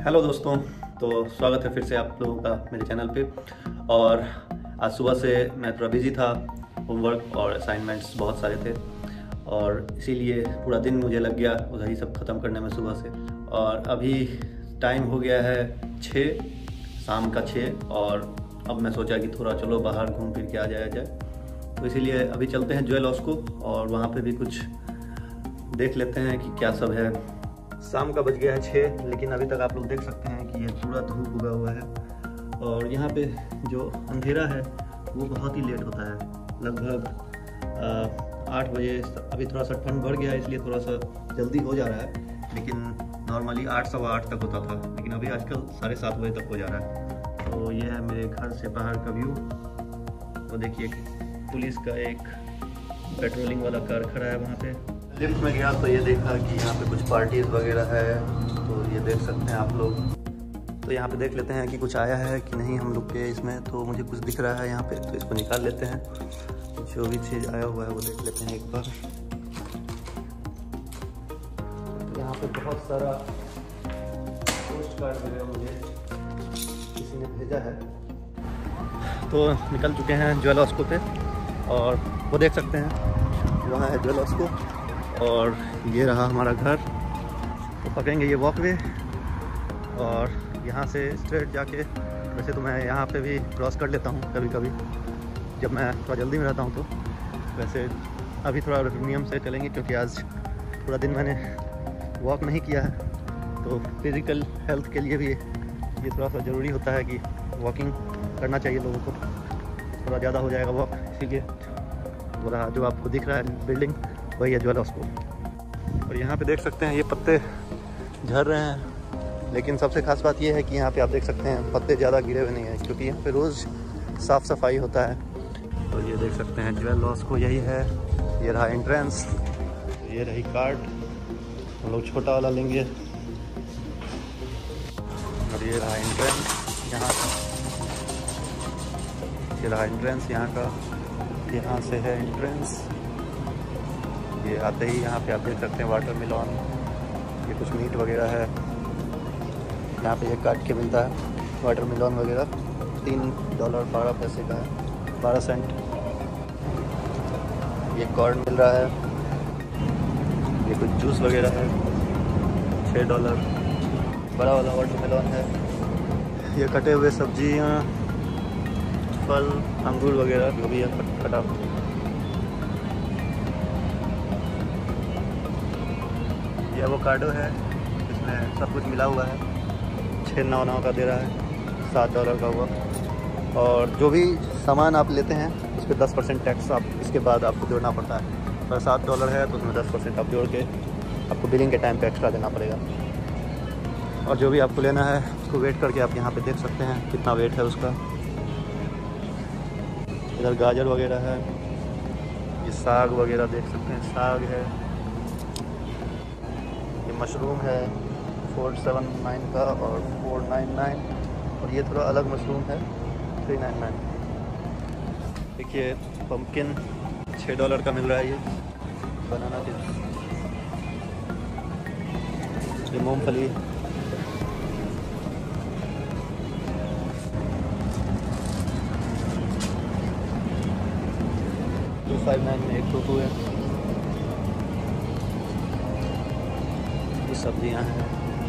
Hello दोस्तों, तो स्वागत है फिर से आप लोगों का मेरे चैनल पे। और आज सुबह से मैं थोड़ा बिजी था, होमवर्क और असाइनमेंट्स बहुत सारे थे और इसीलिए पूरा दिन मुझे लग गया उधर ही सब ख़त्म करने में सुबह से। और अभी टाइम हो गया है 6 शाम का 6 और अब मैं सोचा कि थोड़ा चलो बाहर घूम फिर के आ जाया जाए, तो इसीलिए अभी चलते हैं ज्वेल हाउस को और वहाँ पे भी कुछ देख लेते हैं कि क्या सब है। शाम का बज गया है 6, लेकिन अभी तक आप लोग देख सकते हैं कि ये पूरा धूप उगा हुआ है और यहाँ पे जो अंधेरा है वो बहुत ही लेट होता है, लगभग 8 बजे। अभी थोड़ा सा ठंड बढ़ गया है इसलिए थोड़ा सा जल्दी हो जा रहा है, लेकिन नॉर्मली 8 सवा 8 तक होता था, लेकिन अभी आजकल 7:30 बजे तक हो जा रहा है। तो ये है मेरे घर से बाहर का व्यू। तो देखिए पुलिस का एक पेट्रोलिंग वाला कार खड़ा है वहाँ पे। लिफ्ट में गया तो ये देखा कि यहाँ पे कुछ पार्टीज वगैरह है, तो ये देख सकते हैं आप लोग। तो यहाँ पे देख लेते हैं कि कुछ आया है कि नहीं हम लोग के इसमें। तो मुझे कुछ दिख रहा है यहाँ पे, तो इसको निकाल लेते हैं। जो भी चीज़ आया हुआ है वो देख लेते हैं एक बार। तो यहाँ पे बहुत सारा पोस्ट कार्ड वगैरह मुझे किसी ने भेजा है। तो निकल चुके हैं ज्वेल हाउस पे और वो देख सकते हैं वहाँ है ज्वेल हाउस और ये रहा हमारा घर। तो पकड़ेंगे ये वॉकवे और यहाँ से स्ट्रेट जाके, वैसे तो मैं यहाँ पे भी क्रॉस कर लेता हूँ कभी कभी जब मैं थोड़ा जल्दी में रहता हूँ। तो वैसे अभी थोड़ा नियम से चलेंगे क्योंकि आज पूरा दिन मैंने वॉक नहीं किया है, तो फिज़िकल हेल्थ के लिए भी ये थोड़ा सा ज़रूरी होता है कि वॉकिंग करना चाहिए लोगों को, थोड़ा ज़्यादा हो जाएगा वॉक। इसीलिए वो रहा जो आपको दिख रहा है बिल्डिंग, वही है ज्वेल हाउस को। और यहाँ पे देख सकते हैं ये पत्ते झड़ रहे हैं, लेकिन सबसे खास बात ये है कि यहाँ पे आप देख सकते हैं पत्ते ज़्यादा गिरे हुए नहीं हैं क्योंकि यहाँ पे रोज़ साफ़ सफाई होता है। तो ये देख सकते हैं ज्वेल हाउस को, यही है। ये रहा एंट्रेंस, ये रही कार्ड, हम लोग छोटा वाला लेंगे। और ये रहा एंट्रेंस यहाँ का, ये रहा एंट्रेंस यहाँ का, यहाँ से है एंट्रेंस। ये आते ही यहाँ पे आप देख सकते हैं वाटर मिलन, ये कुछ मीट वगैरह है यहाँ पे, ये काट के मिलता है वाटर मिलन वगैरह। $3.12 का है, 12 सेंट। ये कॉर्न मिल रहा है, ये कुछ जूस वगैरह है, $6। बड़ा वाला वाटर मिलन है। ये कटे हुए सब्जियाँ, फल, अंगूर वगैरह जो भी है कटा। ये एवोकाडो है, इसमें सब कुछ मिला हुआ है। $6.99 का दे रहा है, $7 का हुआ। और जो भी सामान आप लेते हैं उस पर 10% टैक्स आप इसके बाद आपको जोड़ना पड़ता है। अगर $7 है तो उसमें 10% आप जोड़ के आपको बिलिंग के टाइम पे एक्स्ट्रा देना पड़ेगा। और जो भी आपको लेना है उसको वेट करके आप यहाँ पे देख सकते हैं कितना वेट है उसका। इधर गाजर वगैरह है, ये साग वगैरह देख सकते हैं, साग है। ये मशरूम है, $4.79 का और $4.99। और ये थोड़ा अलग मशरूम है, $3.99। देखिए पम्पकिन $6 का मिल रहा है। ये बनाना चिप्स, ये मूंगफली, $2.59 में एक टोटू है। ये सब्जियां हैं।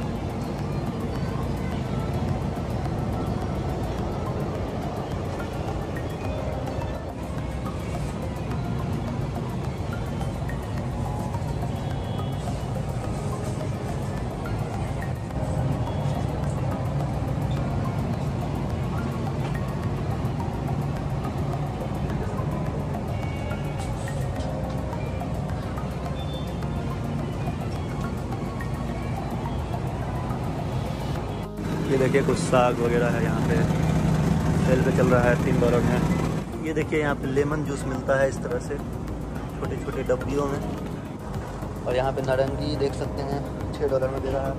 ये देखिए कुछ साग वगैरह है यहाँ पे, सेल पे चल रहा है $3 में। ये देखिए यहाँ पे लेमन जूस मिलता है इस तरह से छोटे छोटे डब्बियों में। और यहाँ पे नारंगी देख सकते हैं $6 में दे रहा है,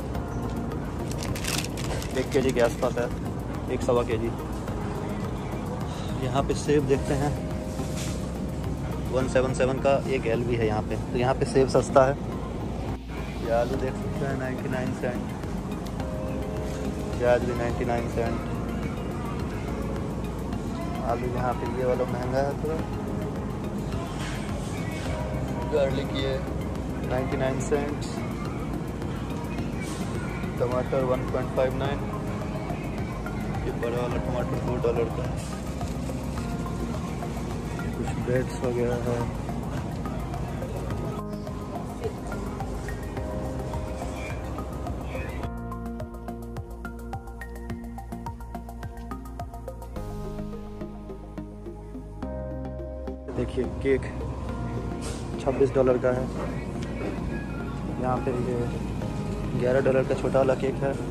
1 kg के आसपास है, 1 सवा kg। यहाँ पे सेब देखते हैं 177 का एक एल भी है यहाँ पे, तो यहाँ पे सेब सस्ता है। ये आलू देख सकते हैं 99 सेंट। प्याज भी 99 सेंट। आलू यहाँ पे ये वाला महंगा है थोड़ा। गार्लिक ये 99 सेंट। टमाटर 1.59। ये बड़ा वाला टमाटर $2 का है। कुछ ब्रेड्स वगैरह है। देखिए केक $26 का है। यहाँ पे ये $11 का छोटा वाला केक है।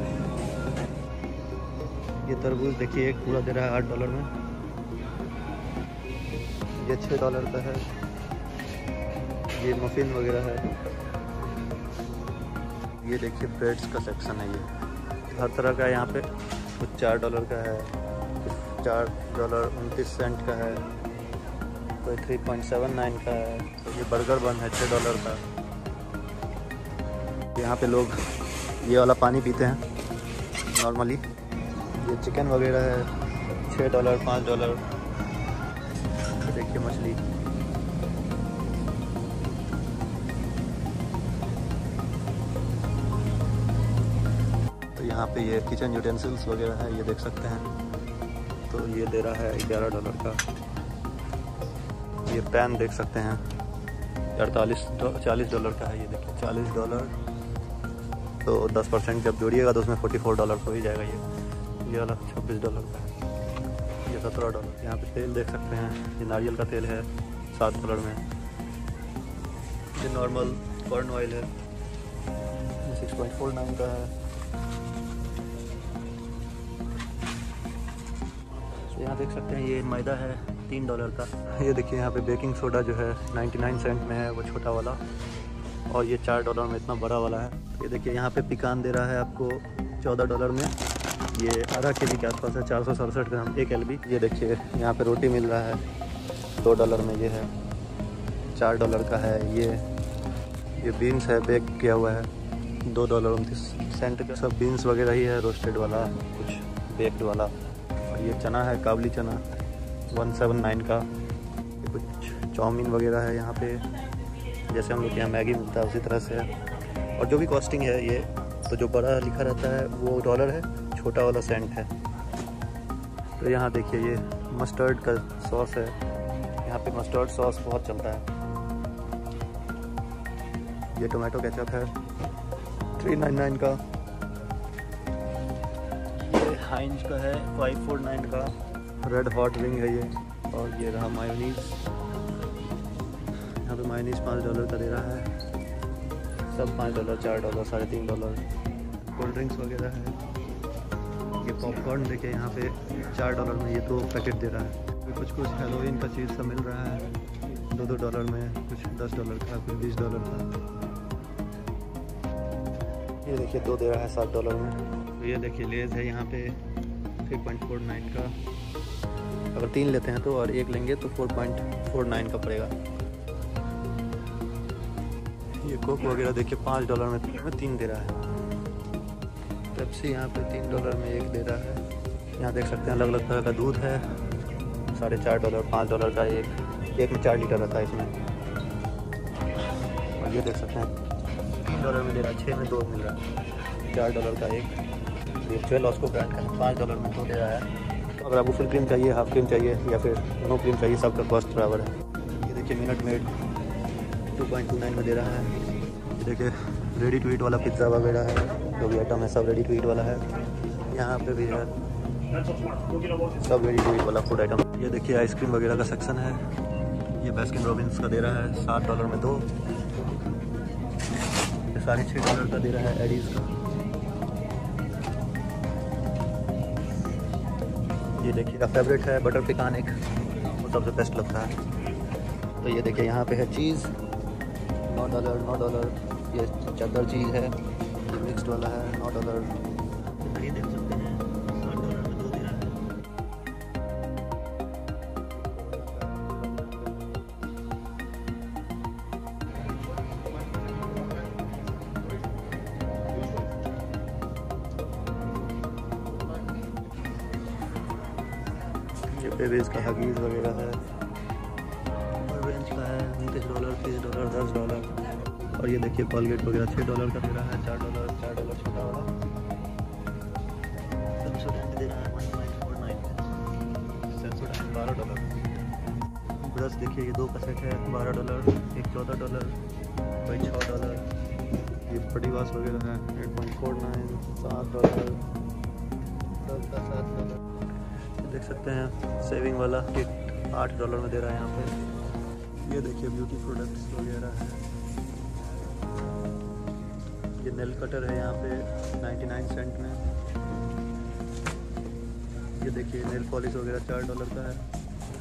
ये तरबूज देखिए एक पूरा दे रहा है $8 में। ये $6 का है। ये मफिन वगैरह है। ये देखिए ब्रेड्स का सेक्शन है। ये हर तरह का यहाँ पे कुछ $4 का है, कुछ $4.29 का है, कोई 3.79 का है। तो ये बर्गर बन है $6 का। यहाँ पे लोग ये वाला पानी पीते हैं नॉर्मली। ये चिकन वगैरह है $6 $5। देखिए मछली। तो यहाँ पे ये किचन यूटेंसिल्स वगैरह है, ये देख सकते हैं। तो ये दे रहा है $11 का। ये पैन देख सकते हैं $40 का है। ये देखिए $40। तो 10% जब जोड़िएगा तो उसमें $44 हो ही जाएगा। ये वाला $26 का है। ये $17। यहाँ पे तेल देख सकते हैं। ये नारियल का तेल है $7 में। ये नॉर्मल कॉर्न ऑयल है, ये 6.49 का है। यहाँ देख सकते हैं ये मैदा है $3 का। ये देखिए यहाँ पे बेकिंग सोडा जो है 99 सेंट में है, वो छोटा वाला। और ये $4 में इतना बड़ा वाला है। ये देखिए यहाँ पे पिकान दे रहा है आपको $14 में। ये आधा केजी के आसपास है, 467 ग्राम 1 LB। ये देखिए यहाँ पे रोटी मिल रहा है $2 में। ये है $4 का है। ये बीन्स है, बेक किया हुआ है $2.29 का। सब बीन्स वगैरह ही है, रोस्टेड वाला, कुछ बेक्ड वाला। और ये चना है, काबली चना 179 का। ये कुछ चाउमीन वगैरह है यहाँ पे, जैसे हम लोग के यहाँ मैगी मिलता है उसी तरह से है। और जो भी कॉस्टिंग है ये तो जो बड़ा लिखा रहता है वो $1 है, छोटा वाला सेंट है। तो यहाँ देखिए ये मस्टर्ड का सॉस है। यहाँ पे मस्टर्ड सॉस बहुत चलता है। ये टोमेटो केचप है $3.99 का। ये हाइंज का है 549 का। रेड हॉट विंग है ये। और ये रहा मायोनीज़। यहाँ पे मायोनीज़ $5 का दे रहा है। सब $5 $4 $3.5। कोल्ड ड्रिंक्स वगैरह है। ये पॉपकॉर्न देखिए यहाँ पे $4 में ये 2 पैकेट दे रहा है। कुछ हेलोवीन का चीज़ सब मिल रहा है $2 में, कुछ $10 का, कुछ $20 का। ये देखिए 2 दे रहा है $7 में। तो ये देखिए लेज़ है यहाँ पे 3.49 का। अगर 3 लेते हैं तो, और 1 लेंगे तो 4.49 का पड़ेगा। ये कोक वगैरह देखिए $5 में 3 दे रहा है। पेप्सी यहाँ पे $3 में 1 दे रहा है। यहाँ देख सकते हैं अलग अलग तरह का दूध है। $4.5 $5 का एक में 4 लीटर रहता है इसमें। और ये देख सकते हैं $3 में दे रहा है, 6 में 2 मिल रहा है। $4 का एक। ये 12 ऑस्को ब्रांड का $5 में 2 दे रहा है। अगर आपको फुल क्रीम चाहिए, हाफ क्रीम चाहिए या फिर नो क्रीम चाहिए, सबका कॉस्ट बराबर है। ये देखिए मिनट मेड 2.29 में दे रहा है। ये देखिए रेडी टू ईट वाला पिज़्ज़ा वगैरह है, जो भी आइटम है सब रेडी टू ईट वाला है। यहाँ पे भी है सब रेडी टू ईट वाला फूड आइटम। ये देखिए आइसक्रीम वगैरह का सेक्शन है। ये बास्किन रॉबिन्स का दे रहा है $7 में 2। ये $6.5 का दे रहा है एडीज़ का। ये देखिए का फेवरेट है बटर पिकान, एक वो सबसे बेस्ट लगता है। तो ये देखिए यहाँ पे है चीज़ $9। ये चद्दर चीज़ है, ये मिक्स्ड वाला है $9। ये देख सकते हैं $7 में 2 दे रहा है। ये बेबीज का हगीज वगैरह है, ऑरेंज का है $29, $30, $10। और ये देखिए कॉलगेट वगैरह $6 का दे रहा है, $4 छोटा वाला। सेंसोडाइन दे रहा है $19.49, सेंसोडाइन $12। ब्रश देखिए, ये 2 का सेट है $12, एक $14, कोई $6। ये बॉडी वॉश वगैरह है 8.49, $7, 10 का $7। देख सकते हैं सेविंग वाला किट $8 में दे रहा है यहाँ पे। ये देखिए ब्यूटी प्रोडक्ट्स वगैरह है। ये नेल कटर है यहाँ पे 99 सेंट में। ये देखिए नेल पॉलिश वगैरह $4 का है।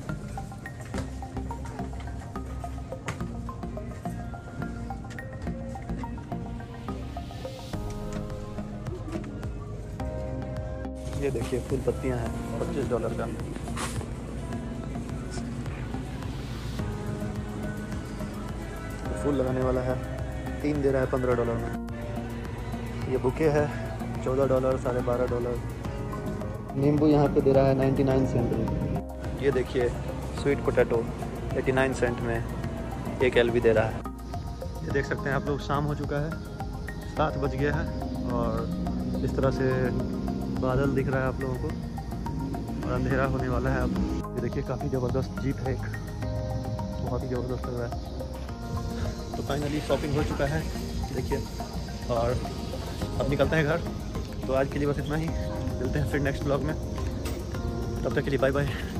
ये देखिए फूल पत्तियाँ हैं $25 का। फूल लगाने वाला है 3 दे रहा है $15 में। ये बुके है $14, $12.5। नींबू यहाँ पे दे रहा है 99 सेंट में। ये देखिए स्वीट पोटैटो 89 सेंट में 1 LB दे रहा है। ये देख सकते हैं आप लोग, शाम हो चुका है, 7 बज गया है और इस तरह से बादल दिख रहा है आप लोगों को और अंधेरा होने वाला है। अब ये देखिए काफ़ी ज़बरदस्त जीप है, एक बहुत ही ज़बरदस्त लग रहा है। तो फाइनली शॉपिंग हो चुका है देखिए, और अब निकलते हैं घर। तो आज के लिए बस इतना ही, मिलते हैं फिर नेक्स्ट ब्लॉग में। तब तक के लिए बाय बाय।